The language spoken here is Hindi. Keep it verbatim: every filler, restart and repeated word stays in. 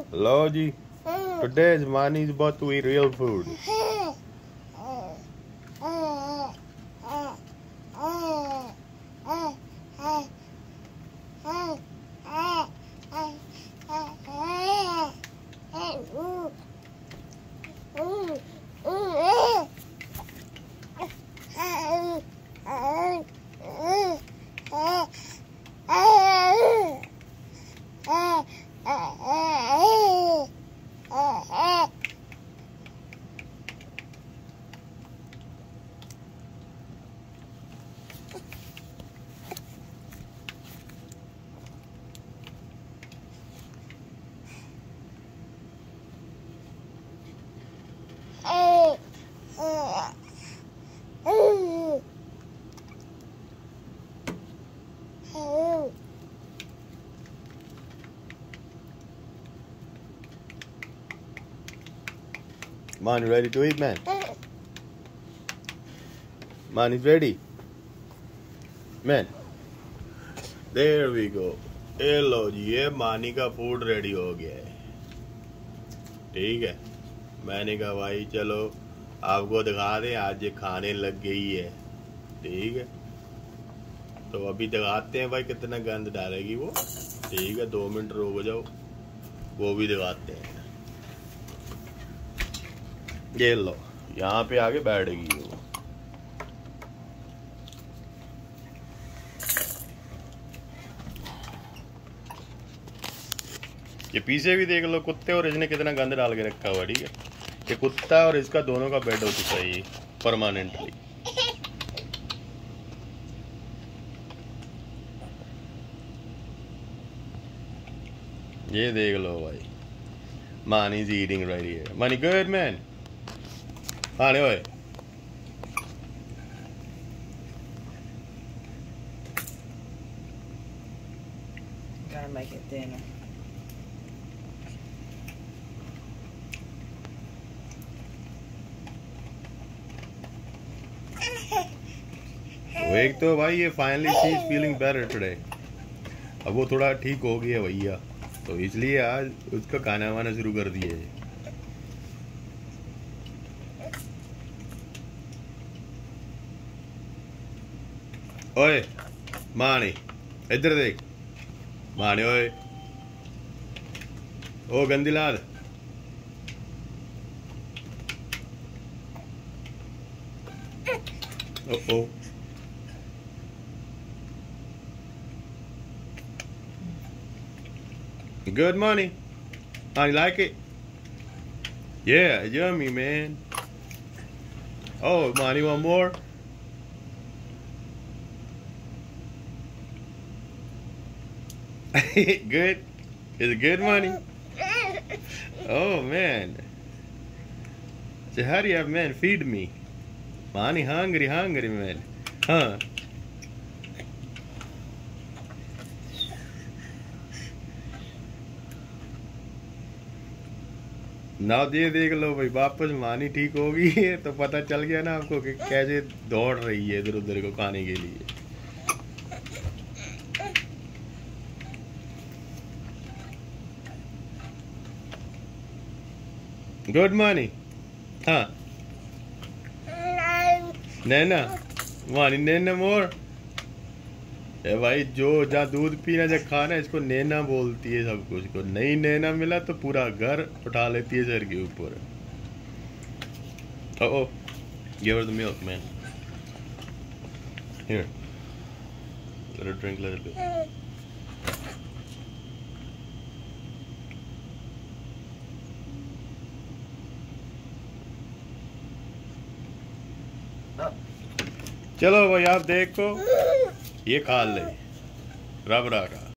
Hello ji. Today Asmani is about to eat real food. Man, you ready to eat, man? Man is ready. Man. There we go. ये लो जी, ये मानी का फूड रेडी हो गया है। ठीक है, मैंने कहा भाई चलो आपको दिखा दें, आज ये खाने लग गई है। ठीक है, तो अभी दिखाते हैं भाई कितना गंद डालेगी वो। ठीक है, दो मिनट रुक जाओ, वो भी दिखाते हैं। ये लो, यहाँ पे आके बैठेगी वो। ये पीछे भी देख लो, कुत्ते और इसने कितना गंद डाल के रखा हुआ। ठीक है, ये कुत्ता और इसका दोनों का बेड हो चुका है ये परमानेंटली। ये देख लो भाई, Man is eating right here. Money good, man. Money, oi. Gotta make it thinner. एक तो भाई ये finally she is feeling better today. अब वो थोड़ा ठीक हो गया भैया, तो इसलिए आज उसका खाना वाना शुरू कर दिए। ओए मानी, इधर देख मानी। ओए ओ गंदी लाद। ओ ओ good money. How you like it? Yeah, yummy, man. Oh, man, you want more? Good? Is it good, money? Oh, man. So hurry up, man. Feed me. Money hungry, hungry, man. Huh? ना ये देख लो भाई, वापस मानी ठीक हो गई है, तो पता चल गया ना आपको कि कैसे दौड़ रही है इधर उधर को खाने के लिए। Good morning. हाँ नैना, मानी नैना मोर। ए भाई, जो जहाँ दूध पीना जहाँ खाना, इसको नैना बोलती है सब कुछ को। नहीं नैना मिला तो पूरा घर उठा लेती है सर के ऊपर। ओह, give her the milk, man. Here, let her drink a little bit. चलो भाई, आप देखो ये खा ले रबड़ा का।